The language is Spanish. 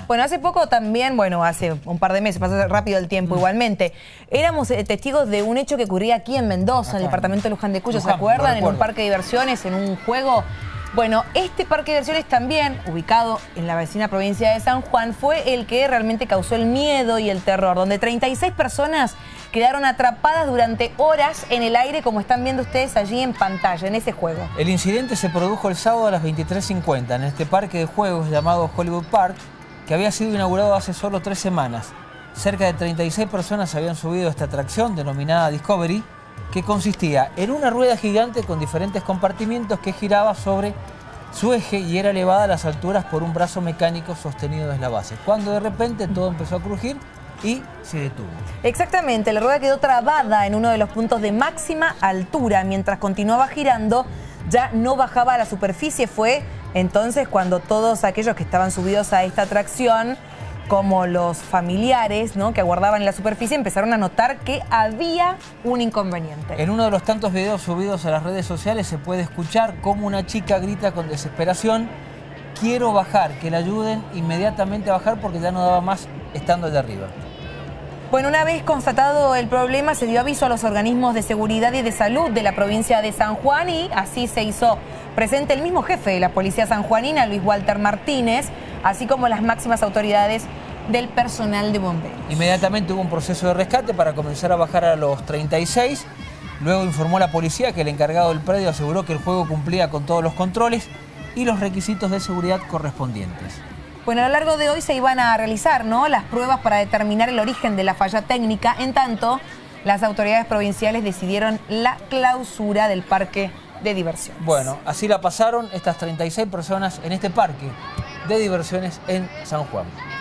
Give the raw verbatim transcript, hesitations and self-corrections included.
Bueno, hace poco también, bueno, hace un par de meses, pasó rápido el tiempo, mm. igualmente, éramos eh, testigos de un hecho que ocurría aquí en Mendoza, Acá, en el departamento de Luján de Cuyo, ¿se acuerdan? En un parque de diversiones, en un juego. Bueno, este parque de diversiones también, ubicado en la vecina provincia de San Juan, fue el que realmente causó el miedo y el terror, donde treinta y seis personas quedaron atrapadas durante horas en el aire, como están viendo ustedes allí en pantalla, en ese juego. El incidente se produjo el sábado a las veintitrés cincuenta en este parque de juegos llamado Hollywood Park, que había sido inaugurado hace solo tres semanas. Cerca de treinta y seis personas habían subido a esta atracción denominada Discovery, que consistía en una rueda gigante con diferentes compartimientos que giraba sobre su eje y era elevada a las alturas por un brazo mecánico sostenido desde la base. Cuando de repente todo empezó a crujir y se detuvo. Exactamente, la rueda quedó trabada en uno de los puntos de máxima altura. Mientras continuaba girando, ya no bajaba a la superficie. Fue entonces cuando todos aquellos que estaban subidos a esta atracción, como los familiares, ¿no?, que aguardaban en la superficie, empezaron a notar que había un inconveniente. En uno de los tantos videos subidos a las redes sociales se puede escuchar cómo una chica grita con desesperación: quiero bajar, que la ayuden inmediatamente a bajar porque ya no daba más estando allá arriba. Bueno, una vez constatado el problema, se dio aviso a los organismos de seguridad y de salud de la provincia de San Juan y así se hizo presente el mismo jefe de la policía sanjuanina, Luis Walter Martínez, así como las máximas autoridades del personal de bomberos. Inmediatamente hubo un proceso de rescate para comenzar a bajar a los treinta y seis. Luego informó la policía que el encargado del predio aseguró que el juego cumplía con todos los controles y los requisitos de seguridad correspondientes. Bueno, a lo largo de hoy se iban a realizar, ¿no?, las pruebas para determinar el origen de la falla técnica. En tanto, las autoridades provinciales decidieron la clausura del parque de diversiones. Bueno, así la pasaron estas treinta y seis personas en este parque de diversiones en San Juan.